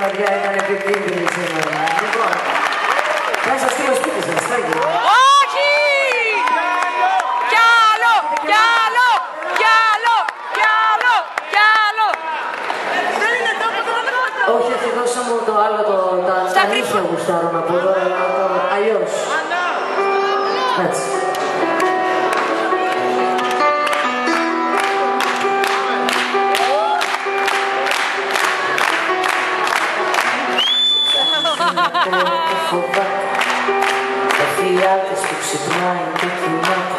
βραδιά ήταν επικίνδυνη σήμερα. Λοιπόν, θα σας στείλω σπίτι σας, στέγγι. Όχι! Κι άλλο, κι άλλο, κι άλλο, κι άλλο, κι άλλο. Όχι, όχι, δώσα μου το άλλο, τα νύχια γουστάρω να πω τώρα, αλλιώς. Έτσι. Εφιάλτες που ξυπνάει και κοιμάται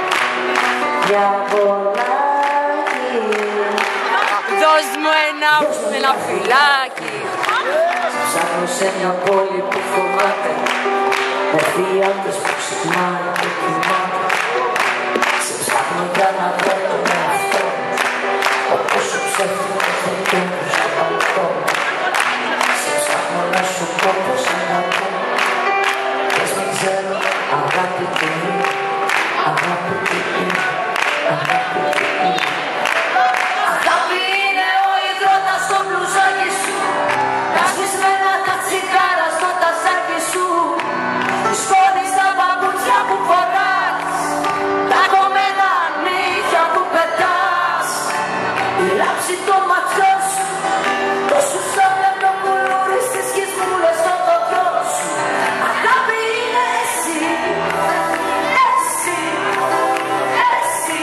διαβολάκι. Δώσ' μου ένα φυλάκι. Ψάχνω σε μια πόλη που φοβάται εφιάλτες που ξυπνάει και κοιμάται. Σε ψάχνω για να βρω τον εαυτό μου όπως σου ψεύτηκα το κέντρο στο παλκόνι. Σε ψάχνω να σου πω πως αγαπώ. Πες μην ξέρω αγάπη τι είναι, αγάπη τι είναι, αγάπη τι είναι. Αγάπη είναι ο υδρότας στο μπλουζάκι σου, τα σβησμένα τα τσιγάρα στο τασάκι σου, τη σκόνη στα παπούτσια που φοράς, τα κομμένα νύχια που πετάς, η λάψη των ματιών σου, το σουσόλεπτο κουλούρι στις σχισμούλες στο δόντιο σου. Αγάπη είναι εσύ, εσύ, εσύ.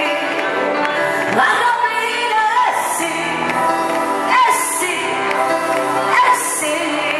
Αγάπη είναι εσύ, εσύ, εσύ.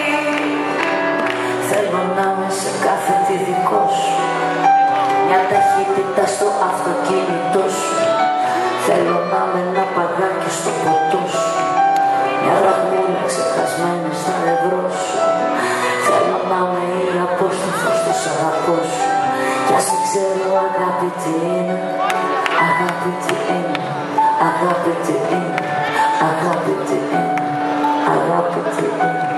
Θέλω να είμαι σε κάθε τι δικό σου, μια ταχύτητα στο αυτοκίνητό σου. Θέλω να είμαι ένα παγάκι στο ποτό σου, μια δραχμούλα ξεχασμένη στα νευρό σου. Θέλω να είμαι η απόστροφος της αγαπός σου. Κι ας μην ξέρω αγάπη τι είναι, αγάπη τι είναι, αγάπη τι είναι, αγάπη τι είναι, αγάπη τι είναι.